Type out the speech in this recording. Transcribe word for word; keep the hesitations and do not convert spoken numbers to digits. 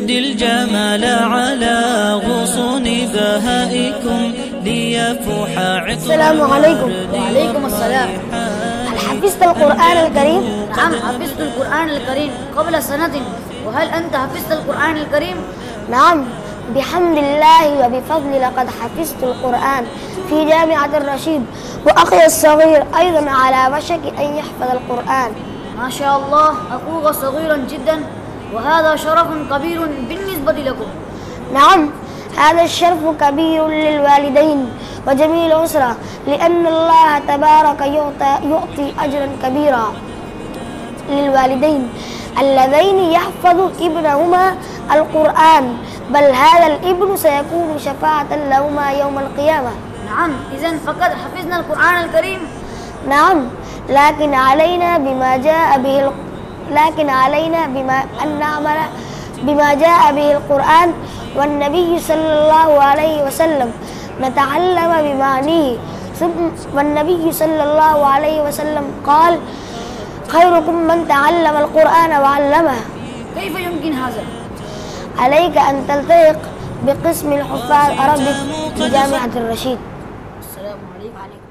يبدي الجمال على غصون بهائكم ليفوح عطر. السلام عليكم. وعليكم السلام. هل حفظت القرآن الكريم؟ نعم، حفظت القرآن الكريم قبل سنة. وهل أنت حفظت القرآن الكريم؟ نعم بحمد الله وبفضل لقد حفظت القرآن في جامعة الرشيد، وأخي الصغير أيضا على وشك أن يحفظ القرآن. ما شاء الله، أخوك صغيرا جدا، وهذا شرف كبير بالنسبة لكم. نعم، هذا الشرف كبير للوالدين وجميع الأسرة، لأن الله تبارك يعطي, يعطي أجرا كبيرا للوالدين اللذين يحفظ ابنهما القرآن، بل هذا الابن سيكون شفاعة لهما يوم القيامة. نعم، إذن فقد حفظنا القرآن الكريم. نعم، لكن علينا بما جاء به لكن علينا بما أن نعمل بما جاء به القرآن والنبي صلى الله عليه وسلم، نتعلم بمعنيه. والنبي صلى الله عليه وسلم قال: خيركم من تعلم القرآن وعلمه. كيف يمكن هذا؟ عليك أن تلتحق بقسم الحفاظ العربي في جامعة الرشيد. السلام عليكم.